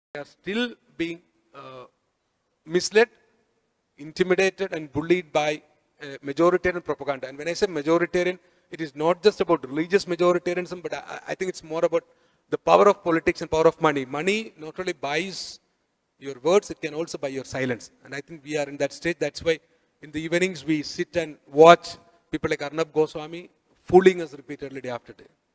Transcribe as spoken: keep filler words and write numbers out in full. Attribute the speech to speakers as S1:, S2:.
S1: They are still being uh, misled, intimidated and bullied by uh, majoritarian propaganda. And when I say majoritarian, it is not just about religious majoritarianism, but I, I think it's more about the power of politics and power of money. Money not only buys your words, it can also buy your silence. And I think we are in that stage. That's why in the evenings we sit and watch people like Arnab Goswami fooling us repeatedly day after day.